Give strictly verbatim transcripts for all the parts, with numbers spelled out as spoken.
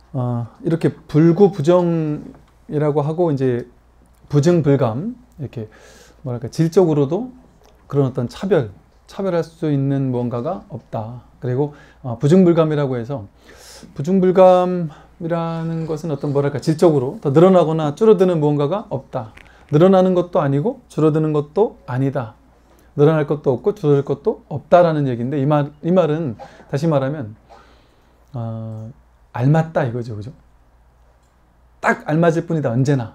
어, 이렇게 불구부정이라고 하고 이제 부증불감, 이렇게 뭐랄까 질적으로도 그런 어떤 차별, 차별할 수 있는 무언가가 없다. 그리고 어, 부증불감이라고 해서, 부증불감이라는 것은 어떤 뭐랄까 질적으로 더 늘어나거나 줄어드는 무언가가 없다. 늘어나는 것도 아니고 줄어드는 것도 아니다. 늘어날 것도 없고 줄어들 것도 없다라는 얘기인데, 이 말, 이 말은 다시 말하면 어, 알맞다 이거죠. 그죠? 딱 알맞을 뿐이다. 언제나.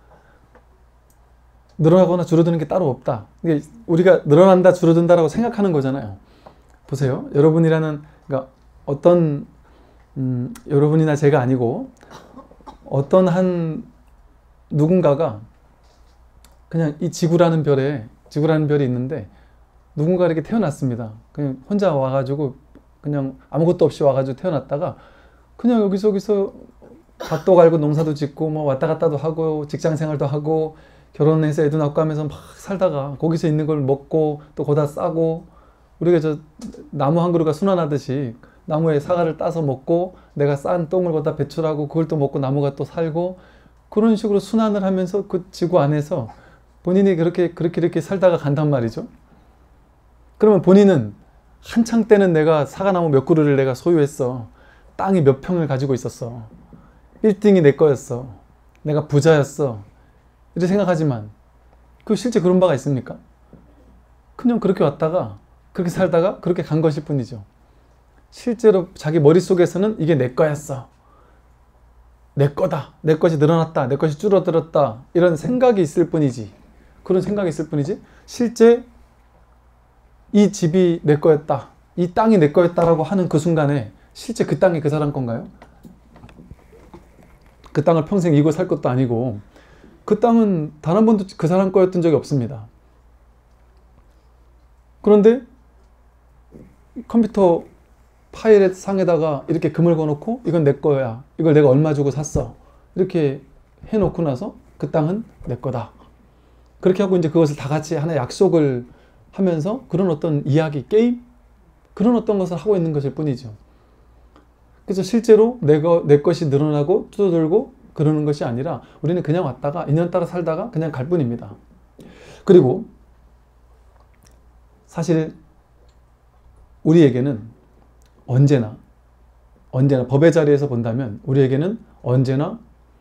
늘어나거나 줄어드는 게 따로 없다. 이게 우리가 늘어난다 줄어든다라고 생각하는 거잖아요. 보세요. 여러분이라는, 그러니까 어떤 음, 여러분이나 제가 아니고 어떤 한 누군가가 그냥 이 지구라는 별에, 지구라는 별이 있는데 누군가 이렇게 태어났습니다. 그냥 혼자 와가지고 그냥 아무것도 없이 와가지고 태어났다가 그냥 여기저기서 밭도 갈고 농사도 짓고 뭐 왔다 갔다도 하고 직장 생활도 하고 결혼해서 애도 낳고 하면서 막 살다가 거기서 있는 걸 먹고 또 거기다 싸고, 우리가 저 나무 한 그루가 순환하듯이 나무에 사과를 따서 먹고 내가 싼 똥을 거기다 배출하고 그걸 또 먹고 나무가 또 살고, 그런 식으로 순환을 하면서 그 지구 안에서 본인이 그렇게 그렇게 이렇게 살다가 간단 말이죠. 그러면 본인은 한창 때는 내가 사과나무 몇 그루를 내가 소유했어. 땅이 몇 평을 가지고 있었어. 일 등이 내 거였어. 내가 부자였어. 이렇게 생각하지만 그 실제 그런 바가 있습니까? 그냥 그렇게 왔다가 그렇게 살다가 그렇게 간 것일 뿐이죠. 실제로 자기 머릿속에서는 이게 내 거였어. 내 거다. 내 것이 늘어났다. 내 것이 줄어들었다. 이런 생각이 있을 뿐이지. 그런 생각이 있을 뿐이지 실제 이 집이 내 거였다. 이 땅이 내 거였다라고 하는 그 순간에 실제 그 땅이 그 사람 건가요? 그 땅을 평생 이고 살 것도 아니고 그 땅은 단 한 번도 그 사람 거였던 적이 없습니다. 그런데 컴퓨터 파일 상에다가 이렇게 금을 거놓고 이건 내 거야. 이걸 내가 얼마 주고 샀어. 이렇게 해놓고 나서 그 땅은 내 거다. 그렇게 하고 이제 그것을 다 같이 하나의 약속을 하면서 그런 어떤 이야기, 게임? 그런 어떤 것을 하고 있는 것일 뿐이죠. 그래서 실제로 내가, 내 것이 늘어나고 줄어들고 그러는 것이 아니라 우리는 그냥 왔다가 인연 따라 살다가 그냥 갈 뿐입니다. 그리고 사실 우리에게는 언제나 언제나 법의 자리에서 본다면 우리에게는 언제나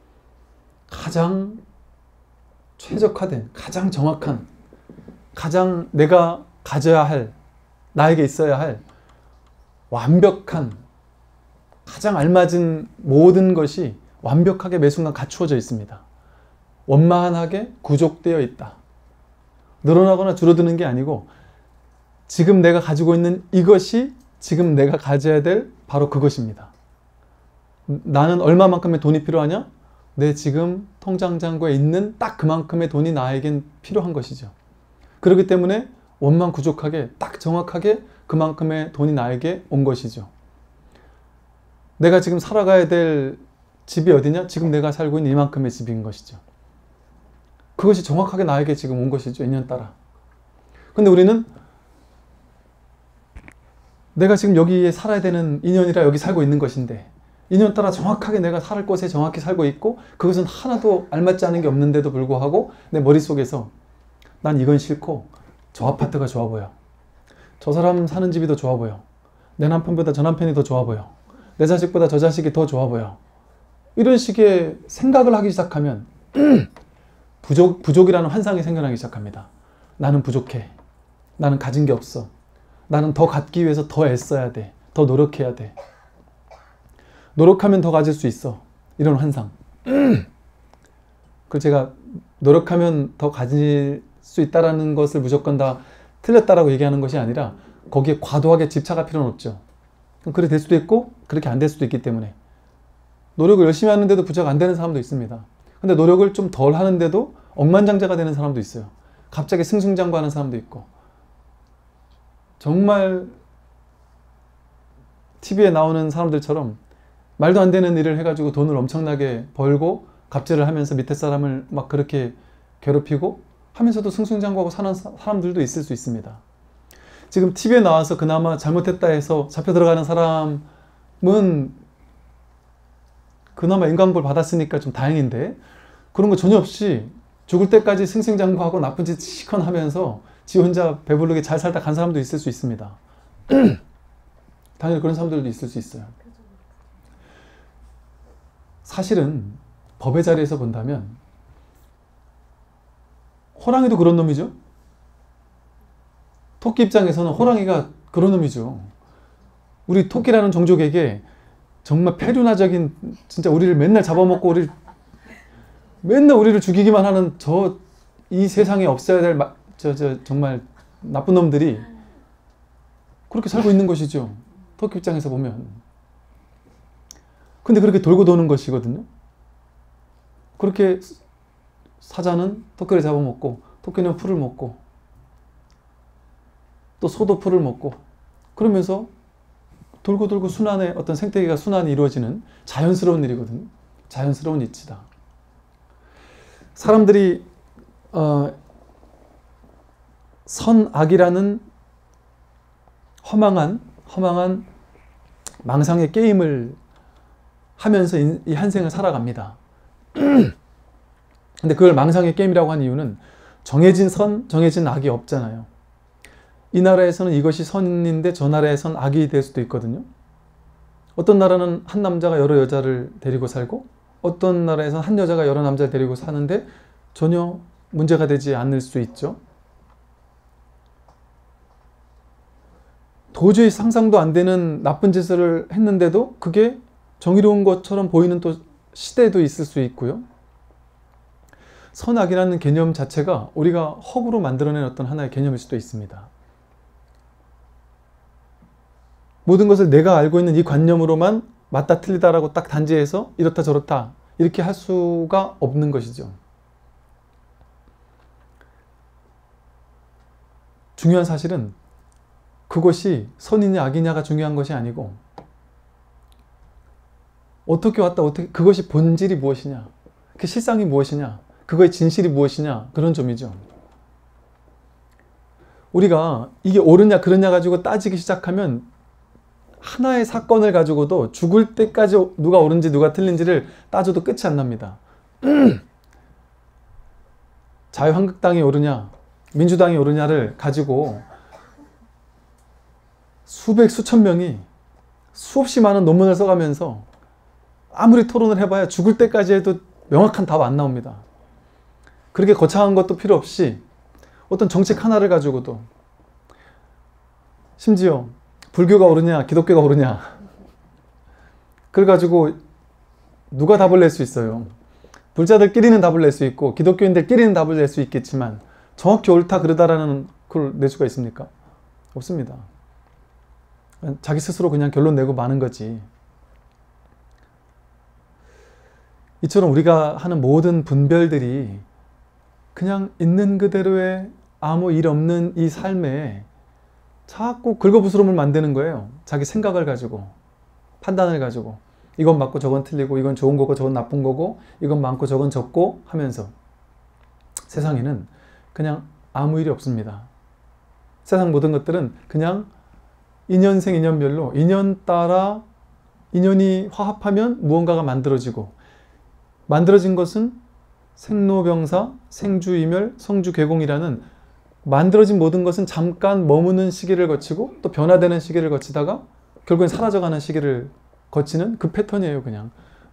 가장 최적화된, 가장 정확한, 가장 내가 가져야 할, 나에게 있어야 할 완벽한, 가장 알맞은 모든 것이 완벽하게 매 순간 갖추어져 있습니다. 원만하게 구족되어 있다. 늘어나거나 줄어드는 게 아니고 지금 내가 가지고 있는 이것이 지금 내가 가져야 될 바로 그것입니다. 나는 얼마만큼의 돈이 필요하냐? 내 지금 통장잔고에 있는 딱 그만큼의 돈이 나에겐 필요한 것이죠. 그렇기 때문에 원만구족하게 딱 정확하게 그만큼의 돈이 나에게 온 것이죠. 내가 지금 살아가야 될 집이 어디냐? 지금 내가 살고 있는 이만큼의 집인 것이죠. 그것이 정확하게 나에게 지금 온 것이죠. 인연 따라. 근데 우리는 내가 지금 여기에 살아야 되는 인연이라 여기 살고 있는 것인데 인연 따라 정확하게 내가 살 곳에 정확히 살고 있고 그것은 하나도 알맞지 않은 게 없는데도 불구하고 내 머릿속에서 난 이건 싫고 저 아파트가 좋아 보여. 저 사람 사는 집이 더 좋아 보여. 내 남편보다 저 남편이 더 좋아 보여. 내 자식보다 저 자식이 더 좋아 보여. 이런 식의 생각을 하기 시작하면 부족, 부족이라는 환상이 생겨나기 시작합니다. 나는 부족해. 나는 가진 게 없어. 나는 더 갖기 위해서 더 애써야 돼. 더 노력해야 돼. 노력하면 더 가질 수 있어. 이런 환상. 그 제가 노력하면 더 가질 수 있다는 것을 무조건 다 틀렸다라고 얘기하는 것이 아니라 거기에 과도하게 집착할 필요는 없죠. 그렇게 될 수도 있고 그렇게 안 될 수도 있기 때문에 노력을 열심히 하는데도 부자가 안 되는 사람도 있습니다. 근데 노력을 좀 덜 하는데도 억만장자가 되는 사람도 있어요. 갑자기 승승장구하는 사람도 있고 정말 티비에 나오는 사람들처럼 말도 안 되는 일을 해가지고 돈을 엄청나게 벌고 갑질을 하면서 밑에 사람을 막 그렇게 괴롭히고 하면서도 승승장구하고 사는 사람들도 있을 수 있습니다. 지금 티비에 나와서 그나마 잘못했다 해서 잡혀 들어가는 사람은 그나마 인간볼 받았으니까 좀 다행인데 그런 거 전혀 없이 죽을 때까지 승승장구하고 나쁜 짓 시컨 하면서 지 혼자 배부르게 잘 살다 간 사람도 있을 수 있습니다. 당연히 그런 사람들도 있을 수 있어요. 사실은 법의 자리에서 본다면 호랑이도 그런 놈이죠. 토끼 입장에서는 호랑이가 그런 놈이죠. 우리 토끼라는 종족에게 정말 폐륜화적인, 진짜 우리를 맨날 잡아먹고 우리 맨날 우리를 죽이기만 하는 저 이 세상에 없어야 될 저 저 정말 나쁜 놈들이 그렇게 살고 있는 것이죠. 토끼 입장에서 보면. 근데 그렇게 돌고 도는 것이거든요. 그렇게 사자는 토끼를 잡아먹고 토끼는 풀을 먹고 또 소도 풀을 먹고 그러면서 돌고 돌고 순환의 어떤 생태계가 순환이 이루어지는 자연스러운 일이거든요. 자연스러운 이치다. 사람들이 어, 선악이라는 허망한 허망한 망상의 게임을 하면서 이 한 생을 살아갑니다. 근데 그걸 망상의 게임이라고 한 이유는 정해진 선, 정해진 악이 없잖아요. 이 나라에서는 이것이 선인데 저 나라에선 악이 될 수도 있거든요. 어떤 나라는 한 남자가 여러 여자를 데리고 살고 어떤 나라에서는 한 여자가 여러 남자를 데리고 사는데 전혀 문제가 되지 않을 수 있죠. 도저히 상상도 안 되는 나쁜 짓을 했는데도 그게 정의로운 것처럼 보이는 또 시대도 있을 수 있고요. 선악이라는 개념 자체가 우리가 허구로 만들어낸 어떤 하나의 개념일 수도 있습니다. 모든 것을 내가 알고 있는 이 관념으로만 맞다 틀리다라고 딱 단지해서 이렇다 저렇다 이렇게 할 수가 없는 것이죠. 중요한 사실은 그것이 선이냐 악이냐가 중요한 것이 아니고 어떻게 왔다 어떻게 그것이 본질이 무엇이냐 그 실상이 무엇이냐 그거의 진실이 무엇이냐 그런 점이죠. 우리가 이게 옳으냐 그르냐 가지고 따지기 시작하면 하나의 사건을 가지고도 죽을 때까지 누가 옳은지 누가 틀린지를 따져도 끝이 안 납니다. 자유한국당이 옳으냐 민주당이 옳으냐를 가지고 수백 수천 명이 수없이 많은 논문을 써가면서 아무리 토론을 해봐야 죽을 때까지 해도 명확한 답 안 나옵니다. 그렇게 거창한 것도 필요 없이 어떤 정책 하나를 가지고도 심지어 불교가 옳으냐 기독교가 옳으냐 그래가지고 누가 답을 낼 수 있어요. 불자들끼리는 답을 낼 수 있고 기독교인들끼리는 답을 낼 수 있겠지만 정확히 옳다 그르다라는 걸 낼 수가 있습니까? 없습니다. 자기 스스로 그냥 결론 내고 마는 거지. 이처럼 우리가 하는 모든 분별들이 그냥 있는 그대로의 아무 일 없는 이 삶에 자꾸 긁어부스럼을 만드는 거예요. 자기 생각을 가지고 판단을 가지고 이건 맞고 저건 틀리고 이건 좋은 거고 저건 나쁜 거고 이건 많고 저건 적고 하면서 세상에는 그냥 아무 일이 없습니다. 세상 모든 것들은 그냥 인연생 인연별로 인연 따라 인연이 화합하면 무언가가 만들어지고 만들어진 것은 생로병사, 생주이멸, 성주개공이라는 만들어진 모든 것은 잠깐 머무는 시기를 거치고 또 변화되는 시기를 거치다가 결국엔 사라져가는 시기를 거치는 그 패턴이에요. 그냥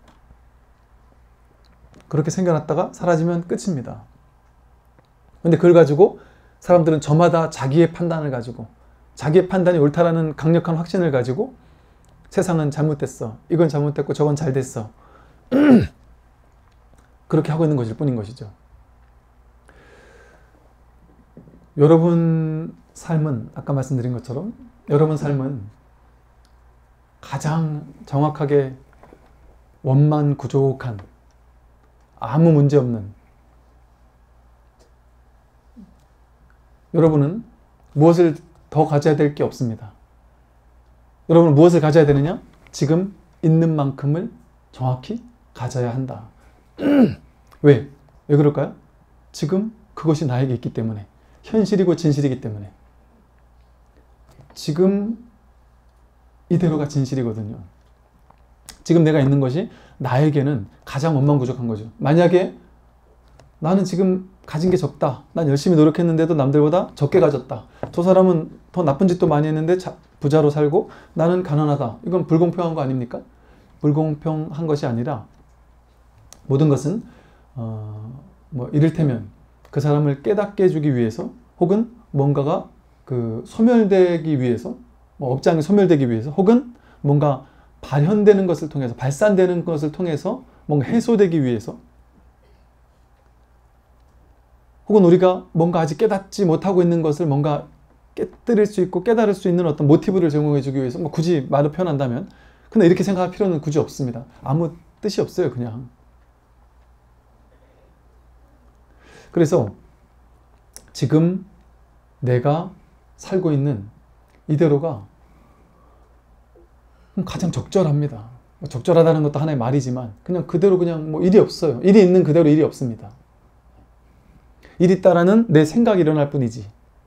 그렇게 생겨났다가 사라지면 끝입니다. 근데 그걸 가지고 사람들은 저마다 자기의 판단을 가지고 자기의 판단이 옳다라는 강력한 확신을 가지고 세상은 잘못됐어. 이건 잘못됐고 저건 잘 됐어. 그렇게 하고 있는 것일 뿐인 것이죠. 여러분 삶은 아까 말씀드린 것처럼 여러분 삶은 가장 정확하게 원만구족한 아무 문제 없는 여러분은 무엇을 더 가져야 될 게 없습니다. 여러분은 무엇을 가져야 되느냐? 지금 있는 만큼을 정확히 가져야 한다. 왜? 왜 그럴까요? 지금 그것이 나에게 있기 때문에 현실이고 진실이기 때문에 지금 이대로가 진실이거든요. 지금 내가 있는 것이 나에게는 가장 원망부족한 거죠. 만약에 나는 지금 가진 게 적다. 난 열심히 노력했는데도 남들보다 적게 가졌다. 저 사람은 더 나쁜 짓도 많이 했는데 자, 부자로 살고 나는 가난하다. 이건 불공평한 거 아닙니까? 불공평한 것이 아니라 모든 것은 어, 뭐 이를테면 그 사람을 깨닫게 해주기 위해서 혹은 뭔가가 그 소멸되기 위해서 뭐 업장이 소멸되기 위해서 혹은 뭔가 발현되는 것을 통해서 발산되는 것을 통해서 뭔가 해소되기 위해서 혹은 우리가 뭔가 아직 깨닫지 못하고 있는 것을 뭔가 깨뜨릴 수 있고 깨달을 수 있는 어떤 모티브를 제공해 주기 위해서 뭐 굳이 말을 표현한다면 근데 이렇게 생각할 필요는 굳이 없습니다. 아무 뜻이 없어요. 그냥. 그래서 지금 내가 살고 있는 이대로가 가장 적절합니다. 적절하다는 것도 하나의 말이지만 그냥 그대로 그냥 뭐 일이 없어요. 일이 있는 그대로 일이 없습니다. 일이 있다라는 내 생각이 일어날 뿐이지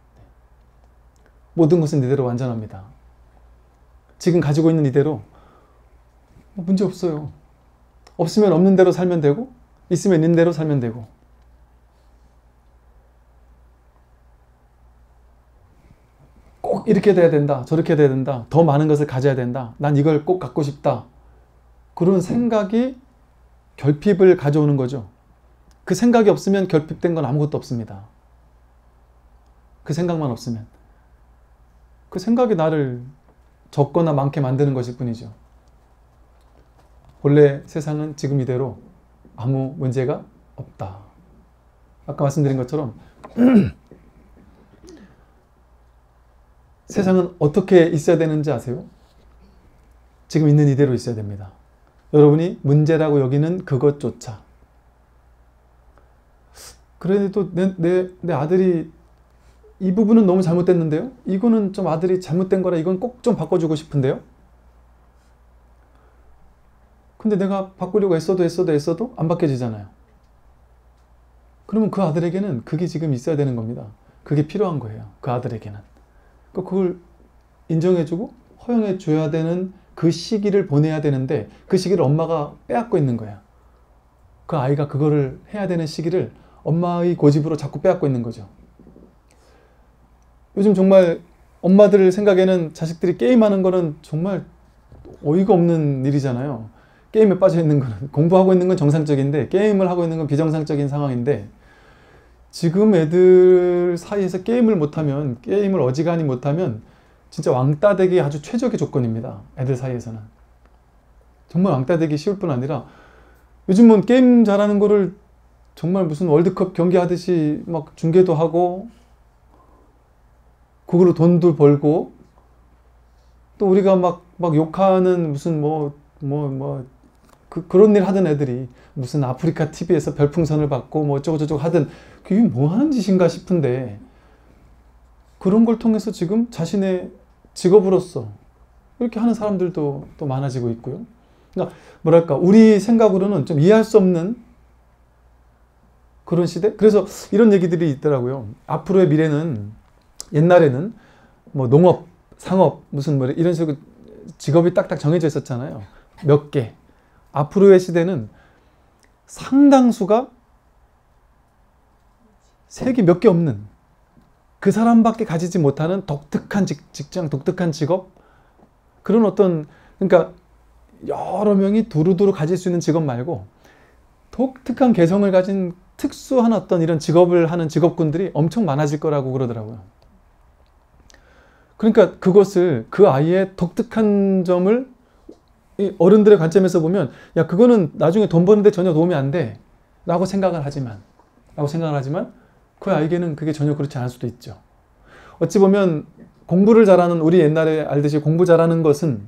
모든 것은 이대로 완전합니다. 지금 가지고 있는 이대로 뭐 문제 없어요. 없으면 없는 대로 살면 되고 있으면 있는 대로 살면 되고 꼭 이렇게 돼야 된다. 저렇게 돼야 된다. 더 많은 것을 가져야 된다. 난 이걸 꼭 갖고 싶다. 그런 생각이 결핍을 가져오는 거죠. 그 생각이 없으면 결핍된 건 아무것도 없습니다. 그 생각만 없으면. 그 생각이 나를 적거나 많게 만드는 것일 뿐이죠. 본래 세상은 지금 이대로 아무 문제가 없다. 아까 말씀드린 것처럼 세상은 어떻게 있어야 되는지 아세요? 지금 있는 이대로 있어야 됩니다. 여러분이 문제라고 여기는 그것조차. 그래도 내, 내, 내 아들이 이 부분은 너무 잘못됐는데요? 이거는 좀 아들이 잘못된 거라 이건 꼭 좀 바꿔주고 싶은데요? 근데 내가 바꾸려고 애써도 애써도 애써도 안 바뀌어지잖아요. 그러면 그 아들에게는 그게 지금 있어야 되는 겁니다. 그게 필요한 거예요. 그 아들에게는. 그걸 인정해주고 허용해줘야 되는 그 시기를 보내야 되는데 그 시기를 엄마가 빼앗고 있는 거야. 그 아이가 그거를 해야 되는 시기를 엄마의 고집으로 자꾸 빼앗고 있는 거죠. 요즘 정말 엄마들 생각에는 자식들이 게임하는 거는 정말 어이가 없는 일이잖아요. 게임에 빠져 있는 거는 공부하고 있는 건 정상적인데 게임을 하고 있는 건 비정상적인 상황인데 지금 애들 사이에서 게임을 못하면 게임을 어지간히 못하면 진짜 왕따 되기 아주 최적의 조건입니다. 애들 사이에서는. 정말 왕따 되기 쉬울 뿐 아니라 요즘은 게임 잘하는 거를 정말 무슨 월드컵 경기하듯이 막 중계도 하고 그걸로 돈도 벌고 또 우리가 막, 막 욕하는 무슨 뭐, 뭐, 뭐, 그, 그런 일 하던 애들이 무슨 아프리카 티비에서 별풍선을 받고 뭐 어쩌고저쩌고 하든 그게 뭐 하는 짓인가 싶은데 그런 걸 통해서 지금 자신의 직업으로서 이렇게 하는 사람들도 또 많아지고 있고요. 그러니까 뭐랄까 우리 생각으로는 좀 이해할 수 없는 그런 시대? 그래서 이런 얘기들이 있더라고요. 앞으로의 미래는 옛날에는 뭐 농업, 상업 무슨 뭐 이런 식으로 직업이 딱딱 정해져 있었잖아요. 몇 개. 앞으로의 시대는 상당수가 색이 몇 개 없는 그 사람밖에 가지지 못하는 독특한 직, 직장, 독특한 직업 그런 어떤 그러니까 여러 명이 두루두루 가질 수 있는 직업 말고 독특한 개성을 가진 특수한 어떤 이런 직업을 하는 직업군들이 엄청 많아질 거라고 그러더라고요. 그러니까 그것을 그 아이의 독특한 점을 어른들의 관점에서 보면 야 그거는 나중에 돈 버는데 전혀 도움이 안 돼 라고 생각을 하지만 라고 생각을 하지만 그 아이에게는 그게 전혀 그렇지 않을 수도 있죠. 어찌 보면 공부를 잘하는 우리 옛날에 알듯이 공부 잘하는 것은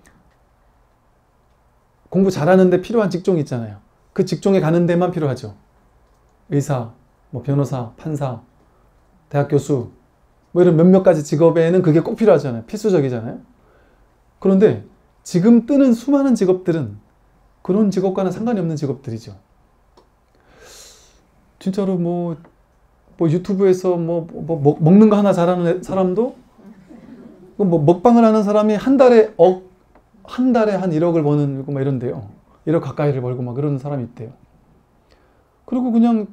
공부 잘하는데 필요한 직종이 있잖아요. 그 직종에 가는 데만 필요하죠. 의사, 뭐 변호사, 판사, 대학 교수 뭐 이런 몇몇 가지 직업에는 그게 꼭 필요하잖아요. 필수적이잖아요. 그런데 지금 뜨는 수많은 직업들은 그런 직업과는 상관이 없는 직업들이죠. 진짜로 뭐, 뭐 유튜브에서 뭐, 뭐, 뭐 먹는 거 하나 잘하는 사람도 뭐 먹방을 하는 사람이 한 달에 억, 한 달에 한 일억을 버는 막 이런데요. 일억 가까이를 벌고 막 그러는 사람이 있대요. 그리고 그냥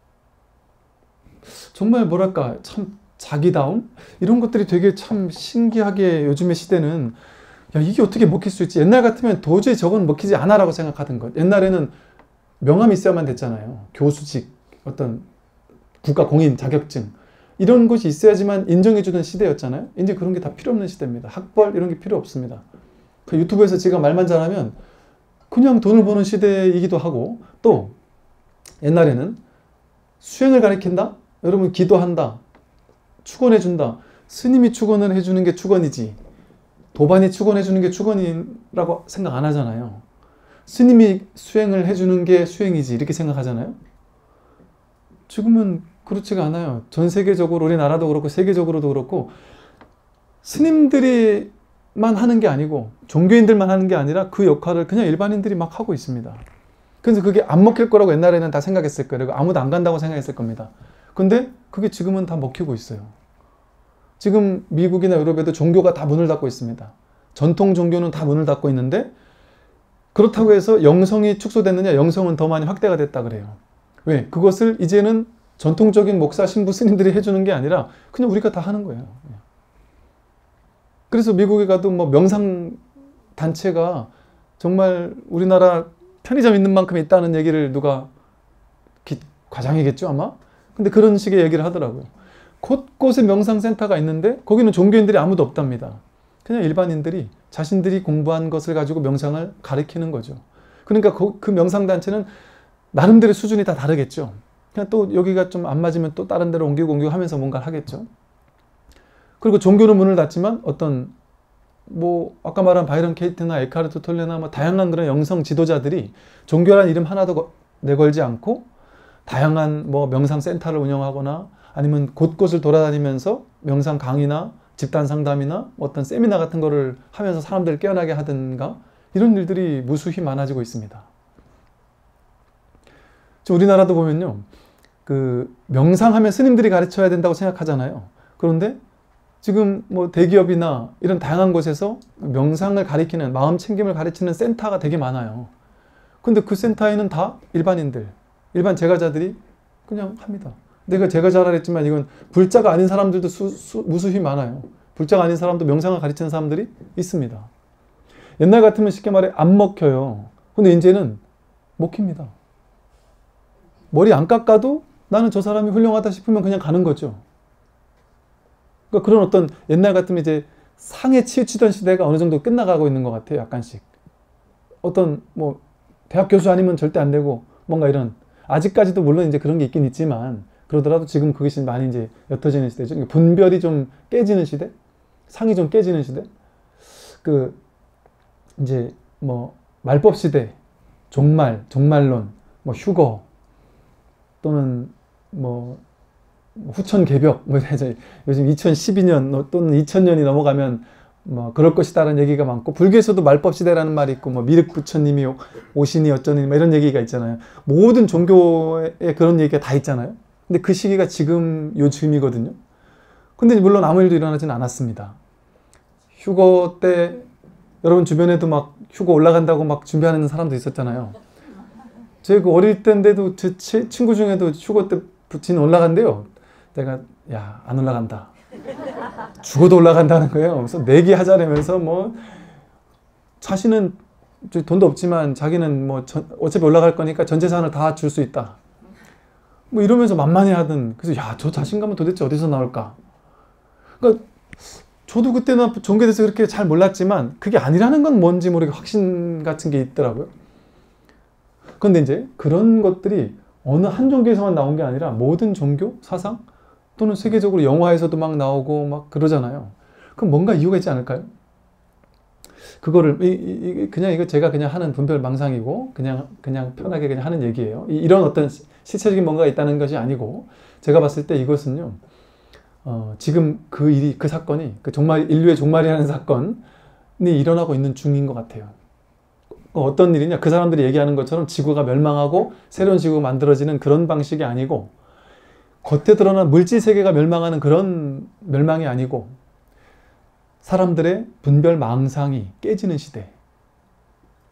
정말 뭐랄까 참 자기다움? 이런 것들이 되게 참 신기하게 요즘의 시대는 야 이게 어떻게 먹힐 수 있지? 옛날 같으면 도저히 저건 먹히지 않아 라고 생각하던 것. 옛날에는 명함이 있어야만 됐잖아요. 교수직, 어떤 국가 공인 자격증 이런 것이 있어야지만 인정해주는 시대였잖아요. 이제 그런 게 다 필요 없는 시대입니다. 학벌 이런 게 필요 없습니다. 그 유튜브에서 제가 말만 잘하면 그냥 돈을 버는 시대이기도 하고 또 옛날에는 수행을 가리킨다? 여러분 기도한다. 축원해준다. 스님이 축원을 해주는 게 축원이지 도반이 축원해주는 게 축원이라고 생각 안 하잖아요. 스님이 수행을 해주는 게 수행이지 이렇게 생각하잖아요. 지금은 그렇지가 않아요. 전 세계적으로 우리나라도 그렇고 세계적으로도 그렇고 스님들이만 하는 게 아니고 종교인들만 하는 게 아니라 그 역할을 그냥 일반인들이 막 하고 있습니다. 그래서 그게 안 먹힐 거라고 옛날에는 다 생각했을 거예요. 아무도 안 간다고 생각했을 겁니다. 근데 그게 지금은 다 먹히고 있어요. 지금 미국이나 유럽에도 종교가 다 문을 닫고 있습니다. 전통 종교는 다 문을 닫고 있는데 그렇다고 해서 영성이 축소됐느냐? 영성은 더 많이 확대가 됐다 그래요. 왜? 그것을 이제는 전통적인 목사, 신부, 스님들이 해주는 게 아니라 그냥 우리가 다 하는 거예요. 그래서 미국에 가도 뭐 명상 단체가 정말 우리나라 편의점 있는 만큼 있다는 얘기를 누가 기, 과장이겠죠 아마? 근데 그런 식의 얘기를 하더라고요. 곳곳에 명상센터가 있는데 거기는 종교인들이 아무도 없답니다. 그냥 일반인들이 자신들이 공부한 것을 가지고 명상을 가르치는 거죠. 그러니까 그, 그 명상단체는 나름대로 수준이 다 다르겠죠. 그냥 또 여기가 좀 안 맞으면 또 다른 데로 옮기고 옮기고 하면서 뭔가를 하겠죠. 그리고 종교는 문을 닫지만 어떤 뭐 아까 말한 바이런 케이트나 에카르트 톨레나 뭐 다양한 그런 영성 지도자들이 종교란 이름 하나도 내걸지 않고 다양한 뭐 명상 센터를 운영하거나 아니면 곳곳을 돌아다니면서 명상 강의나 집단 상담이나 어떤 세미나 같은 거를 하면서 사람들을 깨어나게 하든가 이런 일들이 무수히 많아지고 있습니다. 우리나라도 보면요. 그 명상하면 스님들이 가르쳐야 된다고 생각하잖아요. 그런데 지금 뭐 대기업이나 이런 다양한 곳에서 명상을 가리키는 마음 챙김을 가르치는 센터가 되게 많아요. 근데 그 센터에는 다 일반인들, 일반 제가자들이 그냥 합니다. 내가 제가자라 했지만 이건 불자가 아닌 사람들도 수, 수, 무수히 많아요. 불자가 아닌 사람도 명상을 가르치는 사람들이 있습니다. 옛날 같으면 쉽게 말해 안 먹혀요. 근데 이제는 먹힙니다. 머리 안 깎아도 나는 저 사람이 훌륭하다 싶으면 그냥 가는 거죠. 그러니까 그런 어떤 옛날 같으면 이제 상에 치우치던 시대가 어느 정도 끝나가고 있는 것 같아요. 약간씩. 어떤 뭐 대학 교수 아니면 절대 안 되고 뭔가 이런 아직까지도 물론 이제 그런 게 있긴 있지만 그러더라도 지금 그것이 많이 이제 옅어지는 시대죠. 그러니까 분별이 좀 깨지는 시대, 상이 좀 깨지는 시대. 그 이제 뭐 말법 시대, 종말, 종말론, 뭐 휴거 또는 뭐 후천개벽, 뭐 요즘 이천십이 년 또는 이천 년이 넘어가면 뭐 그럴 것이다라는 얘기가 많고 불교에서도 말법 시대라는 말이 있고 뭐 미륵 부처님이 오시니 어쩌니 뭐 이런 얘기가 있잖아요. 모든 종교에 그런 얘기가 다 있잖아요. 근데 그 시기가 지금 요즘이거든요. 근데 물론 아무 일도 일어나진 않았습니다. 휴거 때 여러분 주변에도 막 휴거 올라간다고 막 준비하는 사람도 있었잖아요. 제가 어릴 때인데도 제 친구 중에도 휴거 때 부친 올라간대요. 내가 야 안 올라간다. 죽어도 올라간다는 거예요. 그래서 내기하자면서 뭐 자신은 돈도 없지만 자기는 뭐 전, 어차피 올라갈 거니까 전 재산을 다 줄 수 있다. 뭐 이러면서 만만해하던. 그래서 야 저 자신감은 도대체 어디서 나올까? 그러니까 저도 그때는 종교에 대해서 그렇게 잘 몰랐지만 그게 아니라는 건 뭔지 모르게 확신 같은 게 있더라고요. 그런데 이제 그런 것들이 어느 한 종교에서만 나온 게 아니라 모든 종교, 사상 또는 세계적으로 영화에서도 막 나오고 막 그러잖아요. 그럼 뭔가 이유가 있지 않을까요? 그거를 이, 이, 그냥 이거 제가 그냥 하는 분별 망상이고 그냥 그냥 편하게 그냥 하는 얘기예요. 이, 이런 어떤 실체적인 뭔가가 있다는 것이 아니고 제가 봤을 때 이것은요. 어, 지금 그 일이 그 사건이 그 종말 인류의 종말이라는 사건이 일어나고 있는 중인 것 같아요. 어떤 일이냐? 그 사람들이 얘기하는 것처럼 지구가 멸망하고 새로운 지구가 만들어지는 그런 방식이 아니고 겉에 드러난 물질 세계가 멸망하는 그런 멸망이 아니고 사람들의 분별 망상이 깨지는 시대.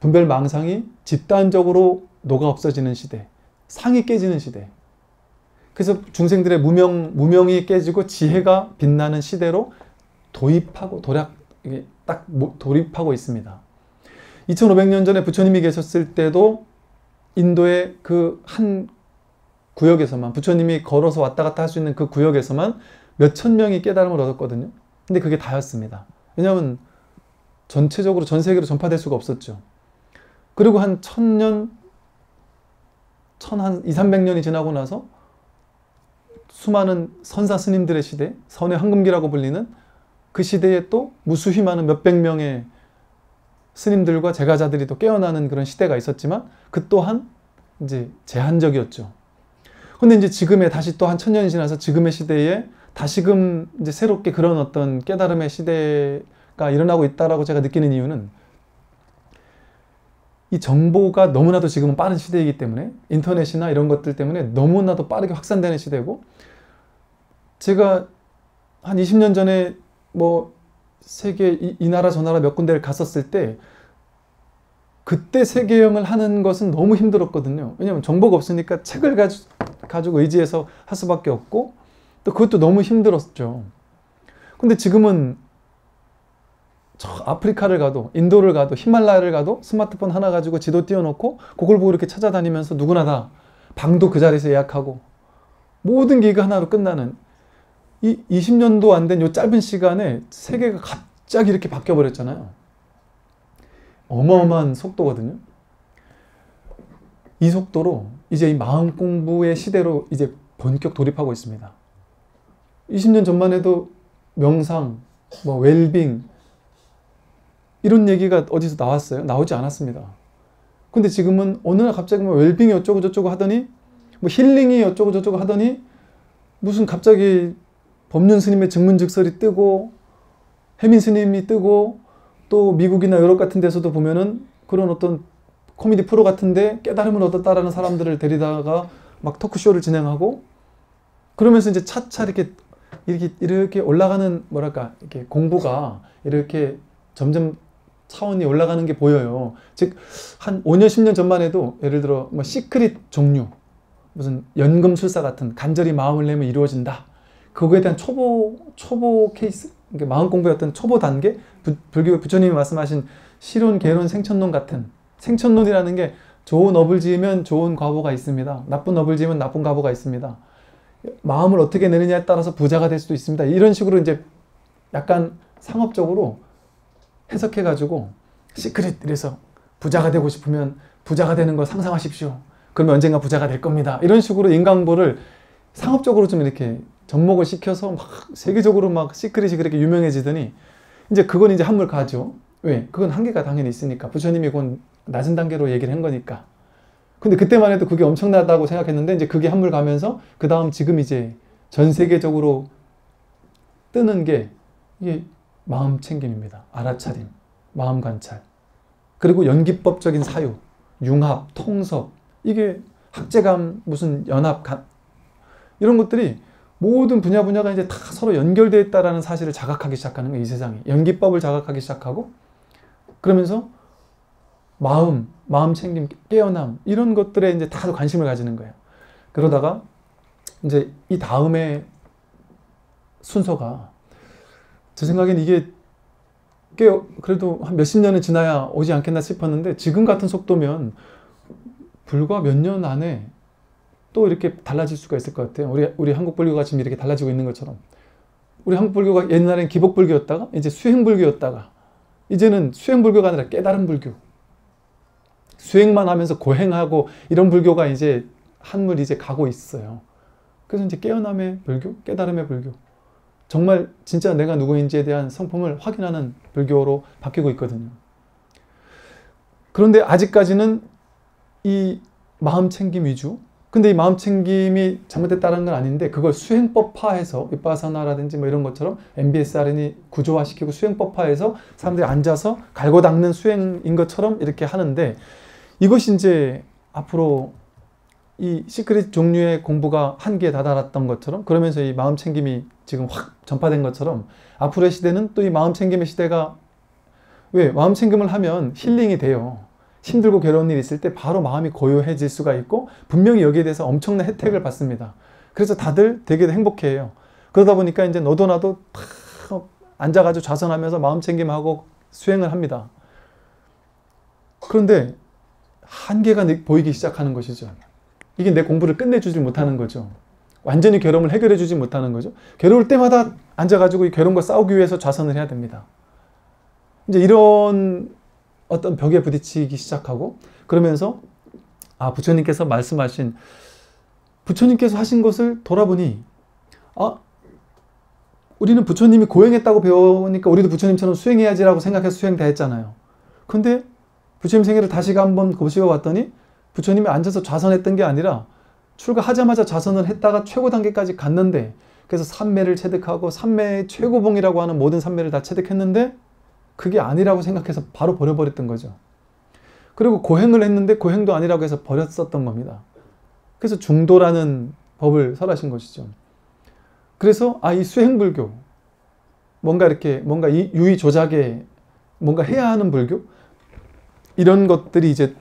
분별망상이 집단적으로 녹아 없어지는 시대, 상이 깨지는 시대. 그래서 중생들의 무명, 무명이 깨지고 지혜가 빛나는 시대로 도입하고 도략, 이게 딱 돌입하고 있습니다. 이천오백 년 전에 부처님이 계셨을 때도 인도의 그 한 구역에서만, 부처님이 걸어서 왔다 갔다 할 수 있는 그 구역에서만 몇천 명이 깨달음을 얻었거든요. 근데 그게 다였습니다. 왜냐하면 전체적으로 전 세계로 전파될 수가 없었죠. 그리고 한 천 년, 천 한 이삼백 년이 지나고 나서 수많은 선사 스님들의 시대, 선의 황금기라고 불리는 그 시대에 또 무수히 많은 몇백 명의 스님들과 제가자들이 또 깨어나는 그런 시대가 있었지만 그 또한 이제 제한적이었죠. 근데 이제 지금의 다시 또 한 천 년이 지나서 지금의 시대에 다시금 이제 새롭게 그런 어떤 깨달음의 시대가 일어나고 있다라고 제가 느끼는 이유는 이 정보가 너무나도 지금은 빠른 시대이기 때문에, 인터넷이나 이런 것들 때문에 너무나도 빠르게 확산되는 시대고, 제가 한 이십 년 전에 뭐 세계 이, 이 나라 저 나라 몇 군데를 갔었을 때 그때 세계여행을 하는 것은 너무 힘들었거든요. 왜냐하면 정보가 없으니까 책을 가지, 가지고 의지해서 할 수밖에 없고, 또 그것도 너무 힘들었죠. 근데 지금은 저 아프리카를 가도, 인도를 가도, 히말라야를 가도 스마트폰 하나 가지고 지도 띄워놓고 그걸 보고 이렇게 찾아다니면서 누구나 다 방도 그 자리에서 예약하고 모든 게 이거 하나로 끝나는, 이 이십 년도 안 된 이 짧은 시간에 세계가 갑자기 이렇게 바뀌어버렸잖아요. 어마어마한 속도거든요. 이 속도로 이제 이 마음 공부의 시대로 이제 본격 돌입하고 있습니다. 이십 년 전만 해도 명상, 뭐 웰빙 이런 얘기가 어디서 나왔어요? 나오지 않았습니다. 근데 지금은 어느 날 갑자기 뭐 웰빙이 어쩌고 저쩌고 하더니, 뭐 힐링이 어쩌고 저쩌고 하더니 무슨 갑자기 법륜 스님의 증문즉설이 뜨고 해민 스님이 뜨고, 또 미국이나 유럽 같은 데서도 보면은 그런 어떤 코미디 프로 같은데 깨달음을 얻었다라는 사람들을 데리다가 막 토크쇼를 진행하고, 그러면서 이제 차차 이렇게 이렇게 이렇게 올라가는, 뭐랄까, 이렇게 공부가 이렇게 점점 차원이 올라가는 게 보여요. 즉 한 오 년 십 년 전만 해도 예를 들어 뭐 시크릿 종류, 무슨 연금술사 같은 간절히 마음을 내면 이루어진다, 그거에 대한 초보 초보 케이스, 그러니까 마음 공부의 어떤 초보 단계, 부, 불교 부처님이 말씀하신 실론, 개론, 생천론 같은, 생천론이라는 게 좋은 업을 지으면 좋은 과보가 있습니다. 나쁜 업을 지으면 나쁜 과보가 있습니다. 마음을 어떻게 내느냐에 따라서 부자가 될 수도 있습니다. 이런 식으로 이제 약간 상업적으로 해석해가지고 시크릿, 이래서 부자가 되고 싶으면 부자가 되는 걸 상상하십시오. 그러면 언젠가 부자가 될 겁니다. 이런 식으로 인강보를 상업적으로 좀 이렇게 접목을 시켜서 막 세계적으로 막 시크릿이 그렇게 유명해지더니 이제 그건 이제 한물 가죠. 왜? 그건 한계가 당연히 있으니까. 부처님이 그건 낮은 단계로 얘기를 한 거니까. 근데 그때만 해도 그게 엄청나다고 생각했는데 이제 그게 한물 가면서 그 다음 지금 이제 전 세계적으로 뜨는 게 이게 마음 챙김입니다. 알아차림, 마음 관찰, 그리고 연기법적인 사유, 융합, 통섭, 이게 학제감, 무슨 연합, 간, 이런 것들이 모든 분야 분야가 이제 다 서로 연결되어 있다는 사실을 자각하기 시작하는 거예요. 이 세상이. 연기법을 자각하기 시작하고, 그러면서 마음, 마음 챙김, 깨어남, 이런 것들에 이제 다 관심을 가지는 거예요. 그러다가 이제 이 다음에 순서가, 제 생각엔 이게 꽤 그래도 한 몇십 년은 지나야 오지 않겠나 싶었는데, 지금 같은 속도면 불과 몇 년 안에 또 이렇게 달라질 수가 있을 것 같아요. 우리, 우리 한국 불교가 지금 이렇게 달라지고 있는 것처럼. 우리 한국 불교가 옛날엔 기복불교였다가 이제 수행불교였다가 이제는 수행불교가 아니라 깨달은 불교. 수행만 하면서 고행하고 이런 불교가 이제 한물 이제 가고 있어요. 그래서 이제 깨어남의 불교, 깨달음의 불교. 정말 진짜 내가 누구인지에 대한 성품을 확인하는 불교로 바뀌고 있거든요. 그런데 아직까지는 이 마음 챙김 위주. 근데 이 마음 챙김이 잘못됐다는 건 아닌데, 그걸 수행법화해서 윗바사나라든지 뭐 이런 것처럼 엠비에스알엔이 구조화시키고 수행법화해서 사람들이 앉아서 갈고 닦는 수행인 것처럼 이렇게 하는데, 이것이 이제 앞으로 이 시크릿 종류의 공부가 한계에 다다랐던 것처럼, 그러면서 이 마음 챙김이 지금 확 전파된 것처럼 앞으로의 시대는 또 이 마음 챙김의 시대가, 왜? 마음 챙김을 하면 힐링이 돼요. 힘들고 괴로운 일이 있을 때 바로 마음이 고요해질 수가 있고 분명히 여기에 대해서 엄청난 혜택을 받습니다. 그래서 다들 되게 행복해해요. 그러다 보니까 이제 너도 나도 탁 앉아가지고 좌선하면서 마음 챙김하고 수행을 합니다. 그런데 한계가 보이기 시작하는 것이죠. 이게 내 공부를 끝내주지 못하는 거죠. 완전히 괴로움을 해결해주지 못하는 거죠. 괴로울 때마다 앉아가지고 이 괴로움과 싸우기 위해서 좌선을 해야 됩니다. 이제 이런 어떤 벽에 부딪히기 시작하고 그러면서 아 부처님께서 말씀하신 부처님께서 하신 것을 돌아보니 아 우리는 부처님이 고행했다고 배우니까 우리도 부처님처럼 수행해야지라고 생각해서 수행 다 했잖아요. 근데 부처님 생애를 다시 한번 고시어 봤더니 부처님이 앉아서 좌선했던 게 아니라 출가하자마자 좌선을 했다가 최고 단계까지 갔는데 그래서 삼매를 체득하고 삼매의 최고봉이라고 하는 모든 삼매를 다 체득했는데 그게 아니라고 생각해서 바로 버려버렸던 거죠. 그리고 고행을 했는데 고행도 아니라고 해서 버렸었던 겁니다. 그래서 중도라는 법을 설하신 것이죠. 그래서 아, 이 수행불교 뭔가 이렇게 뭔가 이 유의 조작에 뭔가 해야 하는 불교 이런 것들이 이제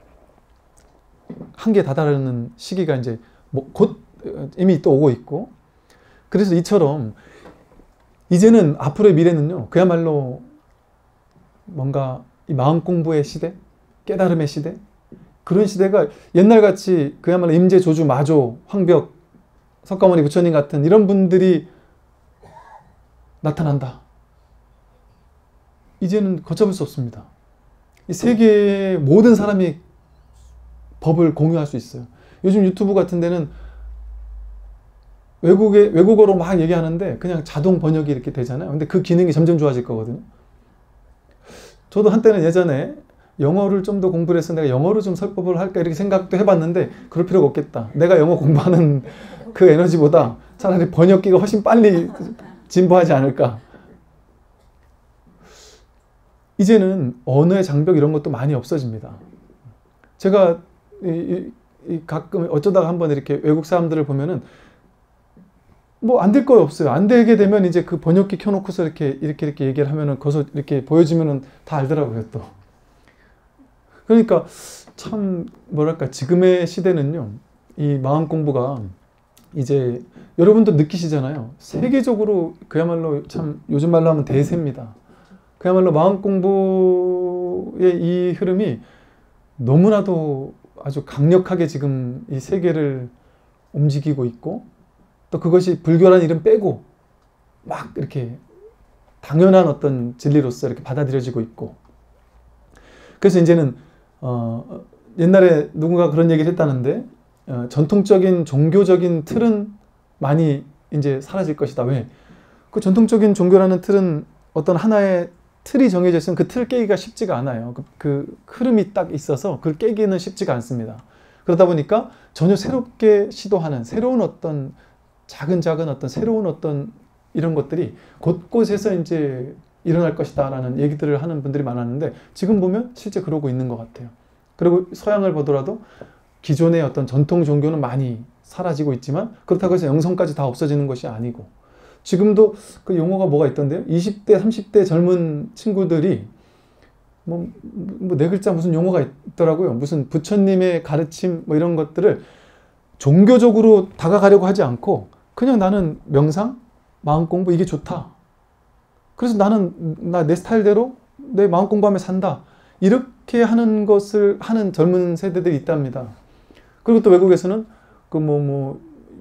한계에 다다르는 시기가 이제 뭐 곧 이미 또 오고 있고 그래서 이처럼 이제는 앞으로의 미래는요 그야말로 뭔가 이 마음 공부의 시대, 깨달음의 시대 그런 시대가 옛날같이 그야말로 임재, 조주, 마조, 황벽, 석가모니 부처님 같은 이런 분들이 나타난다. 이제는 걷잡을 수 없습니다. 이 세계의 모든 사람이 법을 공유할 수 있어요. 요즘 유튜브 같은 데는 외국에, 외국어로 막 얘기하는데 그냥 자동 번역이 이렇게 되잖아요. 근데 그 기능이 점점 좋아질 거거든요. 저도 한때는 예전에 영어를 좀 더 공부를 해서 내가 영어로 좀 설법을 할까 이렇게 생각도 해봤는데 그럴 필요가 없겠다. 내가 영어 공부하는 그 에너지보다 차라리 번역기가 훨씬 빨리 진보하지 않을까. 이제는 언어의 장벽 이런 것도 많이 없어집니다. 제가 이, 이, 이 가끔 어쩌다가 한번 이렇게 외국 사람들을 보면은 뭐 안 될 거 없어요. 안 되게 되면 이제 그 번역기 켜놓고서 이렇게 이렇게 이렇게 얘기를 하면은 거기서 이렇게 보여주면은 다 알더라고요 또. 그러니까 참 뭐랄까 지금의 시대는요 이 마음 공부가 이제 여러분도 느끼시잖아요. 세계적으로 그야말로 참 요즘 말로 하면 대세입니다. 그야말로 마음 공부의 이 흐름이 너무나도 아주 강력하게 지금 이 세계를 움직이고 있고 또 그것이 불교라는 이름 빼고 막 이렇게 당연한 어떤 진리로서 이렇게 받아들여지고 있고 그래서 이제는 어, 옛날에 누군가 그런 얘기를 했다는데 어, 전통적인 종교적인 틀은 많이 이제 사라질 것이다. 왜? 그 전통적인 종교라는 틀은 어떤 하나의 틀이 정해져 있으면 그 틀을 깨기가 쉽지가 않아요. 그, 그 흐름이 딱 있어서 그걸 깨기는 쉽지가 않습니다. 그러다 보니까 전혀 새롭게 시도하는 새로운 어떤 작은 작은 어떤 새로운 어떤 이런 것들이 곳곳에서 이제 일어날 것이다 라는 얘기들을 하는 분들이 많았는데 지금 보면 실제 그러고 있는 것 같아요. 그리고 서양을 보더라도 기존의 어떤 전통 종교는 많이 사라지고 있지만 그렇다고 해서 영성까지 다 없어지는 것이 아니고 지금도 그 용어가 뭐가 있던데요. 이십 대, 삼십 대 젊은 친구들이 뭐, 뭐 네 글자 무슨 용어가 있더라고요. 무슨 부처님의 가르침 뭐 이런 것들을 종교적으로 다가가려고 하지 않고 그냥 나는 명상, 마음 공부 이게 좋다. 그래서 나는 나 내 스타일대로 내 마음 공부하며 산다. 이렇게 하는 것을 하는 젊은 세대들이 있답니다. 그리고 또 외국에서는 그 뭐 뭐